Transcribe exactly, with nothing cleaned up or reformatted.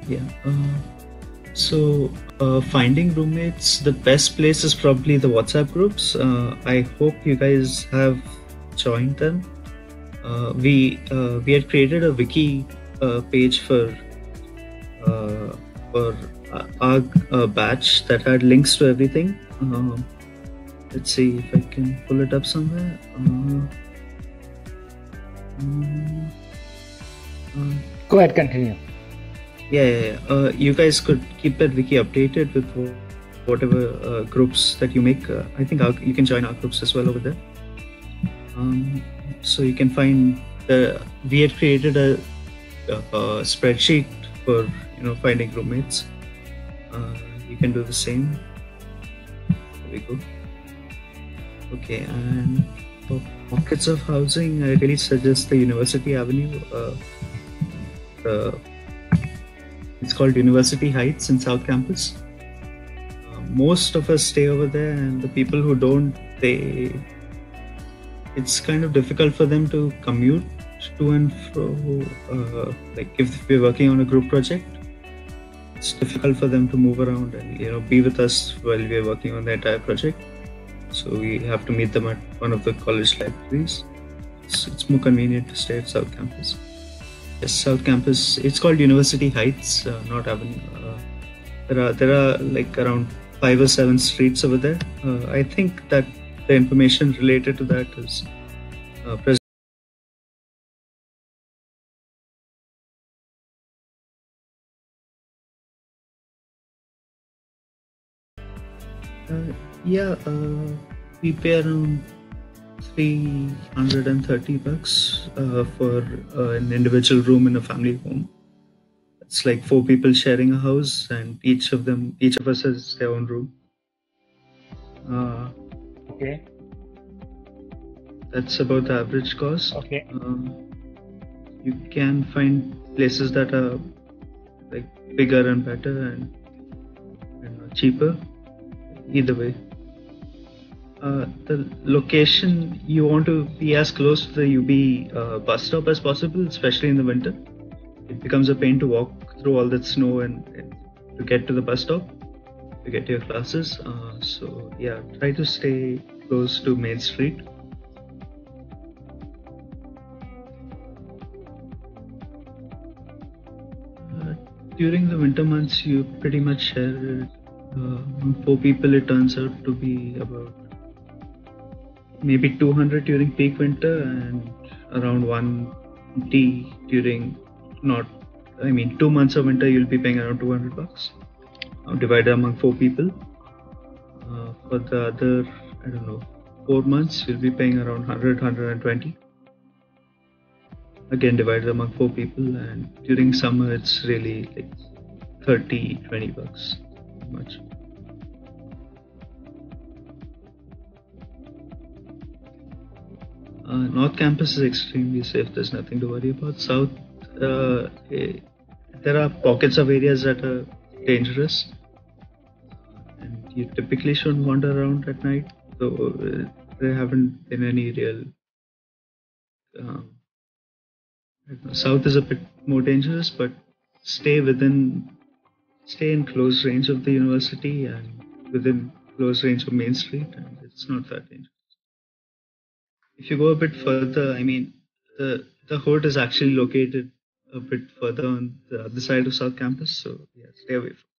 Yeah. Uh, so, uh, finding roommates, the best place is probably the WhatsApp groups. Uh, I hope you guys have joined them. Uh, we uh, we had created a wiki uh, page for uh, for uh, our uh, batch that had links to everything. Um, let's see if I can pull it up somewhere. Uh, um, uh, Go ahead, continue. Yeah, yeah, yeah. Uh, you guys could keep that wiki updated with wh- whatever uh, groups that you make. Uh, I think our, you can join our groups as well over there. Um, so you can find the we had created a, a, a spreadsheet for you know finding roommates. Uh, you can do the same. There we go. Okay, and for pockets of housing, I really suggest the University Avenue. Uh, the It's called University Heights in South Campus. Uh, most of us stay over there, and the people who don't, they it's kind of difficult for them to commute to and fro. Uh, like if we're working on a group project, it's difficult for them to move around and you know be with us while we're working on the entire project. So we have to meet them at one of the college libraries. It's, it's more convenient to stay at South Campus. Yes, South Campus. It's called University Heights, uh, not Avenue. Uh, there are there are like around five or seven streets over there. Uh, I think that the information related to that is uh, present. Uh, yeah, uh, we pay around three hundred and thirty bucks uh, for uh, an individual room in a family home. It's like four people sharing a house, and each of them, each of us has their own room. Uh, Okay. that's about the average cost. Okay. Um, you can find places that are like bigger and better and, and cheaper. Either way. Uh, the location you want to be as close to the U B uh, bus stop as possible, especially in the winter. It becomes a pain to walk through all that snow and, and to get to the bus stop to get to your classes. Uh, so yeah, try to stay close to Main Street. Uh, during the winter months, you pretty much share. Uh, four people, it turns out to be about maybe two hundred during peak winter and around one hundred during not I mean two months of winter you'll be paying around two hundred bucks uh, divided among four people. Uh, for the other I don't know four months you'll be paying around one hundred one twenty again divided among four people, and during summer it's really like thirty twenty bucks much. Uh, North Campus is extremely safe. There's nothing to worry about. South, uh, eh, there are pockets of areas that are dangerous, and you typically shouldn't wander around at night. So uh, there haven't been any real. Um, I don't know, South is a bit more dangerous, but stay within, stay in close range of the university and within close range of Main Street, and it's not that dangerous. If you go a bit further, I mean, the the hood is actually located a bit further on the other side of South Campus, so yeah, stay away from.